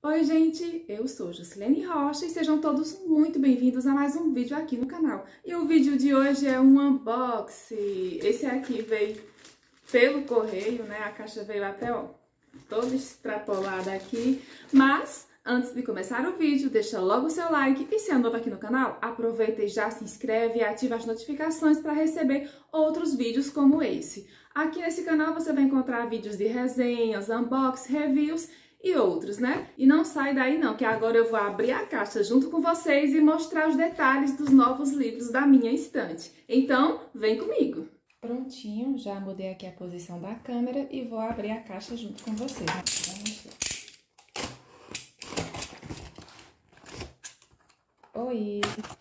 Oi gente, eu sou Jusilene Rocha e sejam todos muito bem-vindos a mais um vídeo aqui no canal. E o vídeo de hoje é um unboxing. Esse aqui veio pelo correio, né? A caixa veio até, ó, toda extrapolada aqui. Mas, antes de começar o vídeo, deixa logo o seu like. E se é novo aqui no canal, aproveita e já se inscreve e ativa as notificações para receber outros vídeos como esse. Aqui nesse canal você vai encontrar vídeos de resenhas, unboxing, reviews e outros, né? E não sai daí não, que agora eu vou abrir a caixa junto com vocês e mostrar os detalhes dos novos livros da minha estante. Então, vem comigo! Prontinho, já mudei aqui a posição da câmera e vou abrir a caixa junto com vocês. Vamos lá. Oi!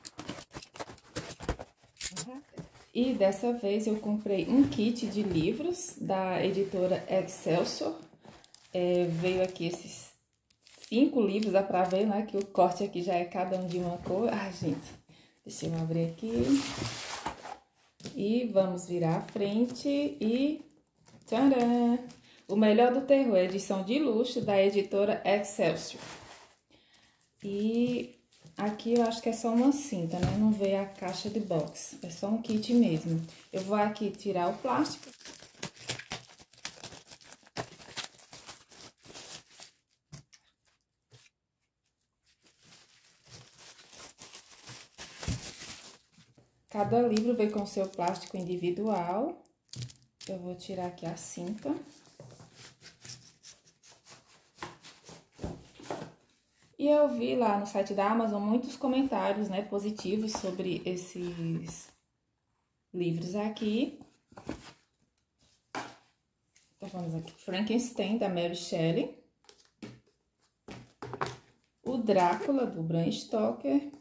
E dessa vez eu comprei um kit de livros da editora Excelsior. Veio aqui esses 5 livros, dá pra ver, né? Que o corte aqui já é cada um de uma cor. Ai, gente, deixa eu abrir aqui. E vamos virar a frente e... tcharam! O Melhor do Terror, edição de luxo da editora Excelsior. E aqui eu acho que é só uma cinta, né? Não veio a caixa de box, é só um kit mesmo. Eu vou aqui tirar o plástico. Cada livro vem com seu plástico individual. Eu vou tirar aqui a cinta. E eu vi lá no site da Amazon muitos comentários, né, positivos sobre esses livros aqui. Então, vamos aqui. Frankenstein, da Mary Shelley. O Drácula, do Bram Stoker.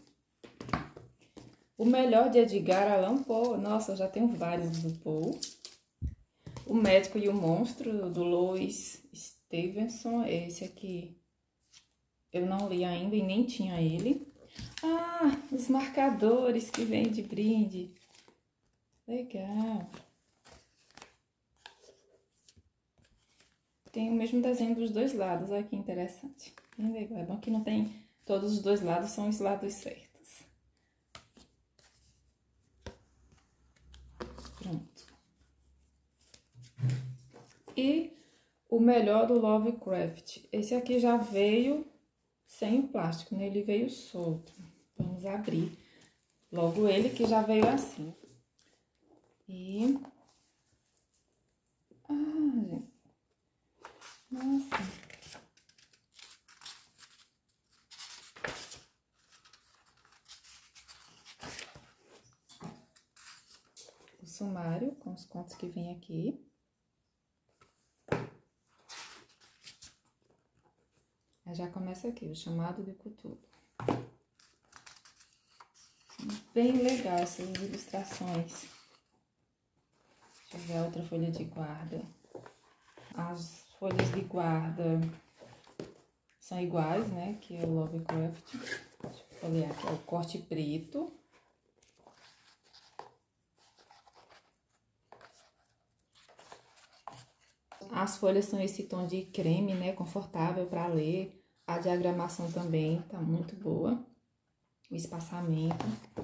O Melhor de Edgar Allan Poe. Nossa, eu já tenho vários do Poe. O Médico e o Monstro, do Louis Stevenson. Esse aqui eu não li ainda e nem tinha ele. Ah, os marcadores que vem de brinde. Legal. Tem o mesmo desenho dos dois lados. Olha que interessante. Bem legal. É bom que não tem todos os dois lados, são os lados certos. Pronto. E o Melhor do Lovecraft. Esse aqui já veio sem o plástico, né? Ele veio solto. Vamos abrir logo ele, que já veio assim. E... ah, gente. Nossa. O sumário com os contos que vem aqui. Aí já começa aqui, o Chamado de Cthulhu. Bem legal essas ilustrações. Deixa eu ver a outra folha de guarda. As folhas de guarda são iguais, né? Que é o Lovecraft. Deixa eu olhar aqui, é o corte preto. As folhas são esse tom de creme, né? Confortável para ler. A diagramação também tá muito boa. O espaçamento.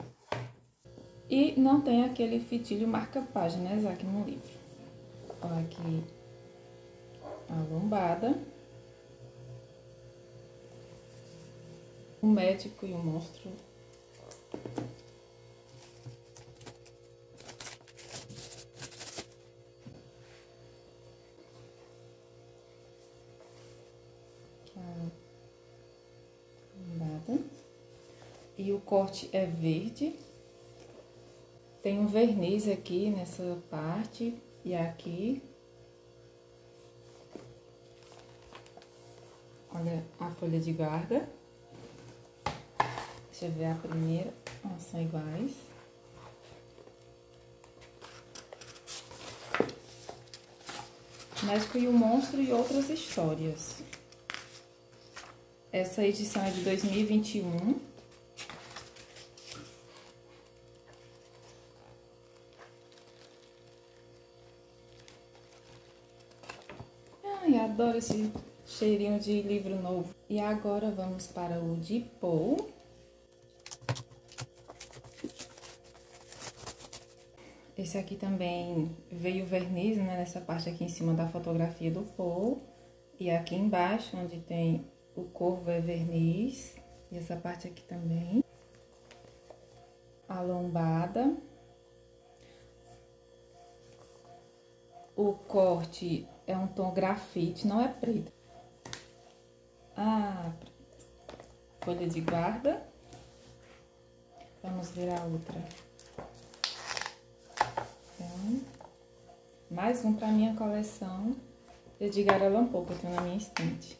E não tem aquele fitilho marca-páginas aqui no livro. Olha aqui a lombada. O Médico e o Monstro. E o corte é verde. Tem um verniz aqui nessa parte e aqui. Olha a folha de guarda. Deixa eu ver a primeira. Elas são iguais. Médico e o Monstro e Outras Histórias. Essa edição é de 2021. Ai, adoro esse Cheirinho de livro novo. E agora vamos para o de Paul. Esse aqui também veio verniz, né? Nessa parte aqui em cima da fotografia do Paul. E aqui embaixo, onde tem o corvo, é verniz. E essa parte aqui também. A lombada. O corte é um tom grafite, não é preto. Folha de guarda. Vamos ver a outra. Então, mais um para minha coleção. Edgar Allan Poe, que eu tenho na minha estante.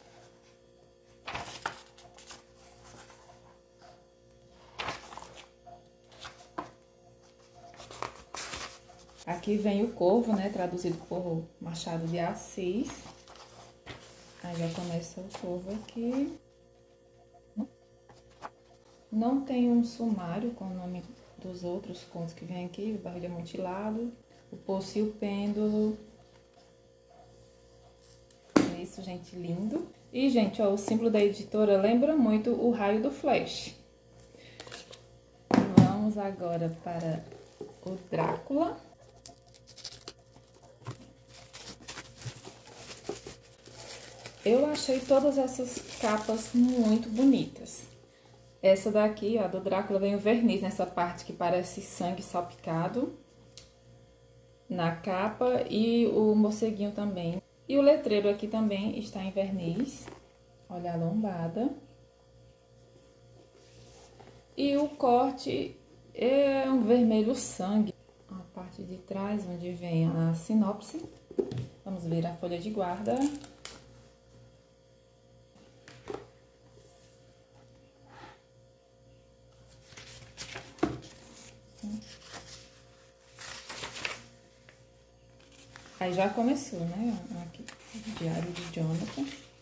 Aqui vem o Corvo, né, traduzido por Machado de Assis. Aí já começa o Corvo aqui. Não tem um sumário com o nome dos outros contos que vem aqui. O Barril de Amontilado, o Poço e o Pêndulo. É isso, gente, lindo. E, gente, ó, o símbolo da editora lembra muito o raio do Flash. Vamos agora para o Drácula. Eu achei todas essas capas muito bonitas. Essa daqui, ó, do Drácula, vem o verniz nessa parte que parece sangue salpicado na capa e o morceguinho também. E o letreiro aqui também está em verniz. Olha a lombada. E o corte é um vermelho sangue. A parte de trás, onde vem a sinopse. Vamos ver a folha de guarda. Aí já começou, né? Aqui, o Diário de Jonathan.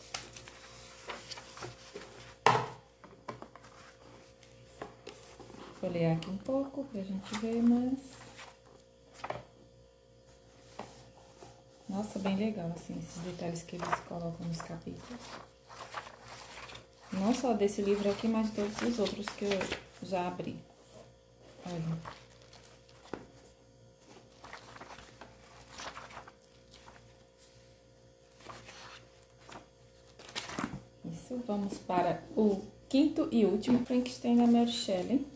Vou ler aqui um pouco pra gente ver, mas... Nossa, bem legal, assim, esses detalhes que eles colocam nos capítulos. Não só desse livro aqui, mas de todos os outros que eu já abri. Olha. Isso, vamos para o quinto e último, Frankenstein da Mary Shelley.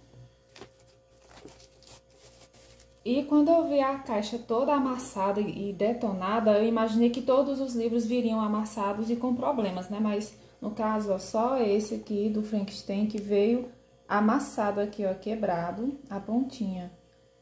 E quando eu vi a caixa toda amassada e detonada, eu imaginei que todos os livros viriam amassados e com problemas, né? Mas, no caso, ó, só esse aqui do Frankenstein que veio amassado aqui, ó, quebrado, a pontinha.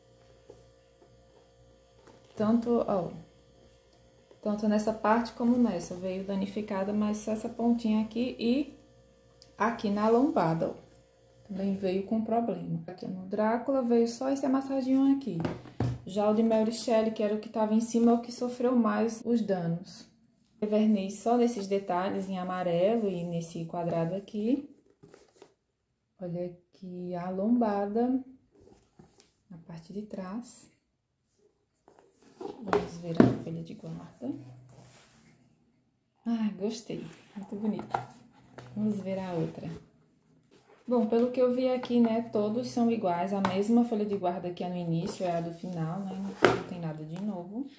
Tanto nessa parte como nessa, veio danificada, mas só essa pontinha aqui e aqui na lombada, ó. Também veio com problema. Aqui no Drácula veio só esse amassadinho aqui. Já o de Mary Shelley, que era o que estava em cima, é o que sofreu mais os danos. Verniz só nesses detalhes em amarelo e nesse quadrado aqui. Olha aqui a lombada, na parte de trás. Vamos ver a folha de guarda. Ai, gostei. Muito bonito. Vamos ver a outra. Bom, pelo que eu vi aqui, né, todos são iguais. A mesma folha de guarda que é no início, é a do final, né? Não tem nada de novo.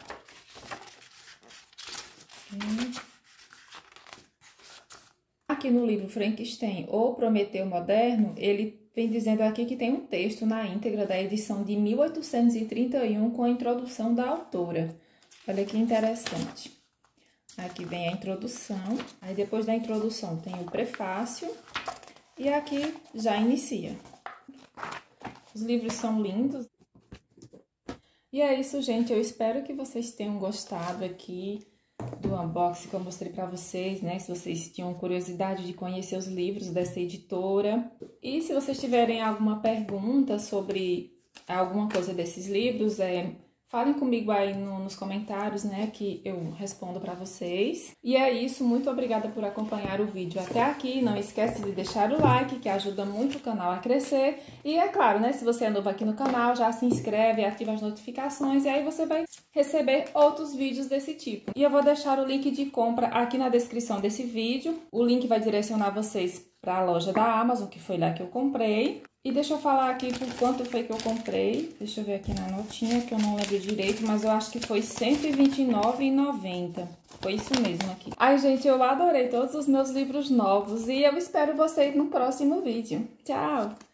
Aqui no livro Frankenstein, ou Prometeu Moderno, ele vem dizendo aqui que tem um texto na íntegra da edição de 1831 com a introdução da autora. Olha que interessante. Aqui vem a introdução, aí depois da introdução tem o prefácio e aqui já inicia. Os livros são lindos. E é isso, gente. Eu espero que vocês tenham gostado aqui do unboxing que eu mostrei pra vocês, né? Se vocês tinham curiosidade de conhecer os livros dessa editora. E se vocês tiverem alguma pergunta sobre alguma coisa desses livros, falem comigo aí nos comentários, né? Que eu respondo pra vocês. E é isso. Muito obrigada por acompanhar o vídeo até aqui. Não esquece de deixar o like, que ajuda muito o canal a crescer. E é claro, né? Se você é novo aqui no canal, já se inscreve, ativa as notificações e aí você vai receber outros vídeos desse tipo. E eu vou deixar o link de compra aqui na descrição desse vídeo. O link vai direcionar vocês para a loja da Amazon, que foi lá que eu comprei. E deixa eu falar aqui por quanto foi que eu comprei. Deixa eu ver aqui na notinha, que eu não lembro direito, mas eu acho que foi R$ 129,90. Foi isso mesmo aqui. Ai, gente, eu adorei todos os meus livros novos e eu espero vocês no próximo vídeo. Tchau!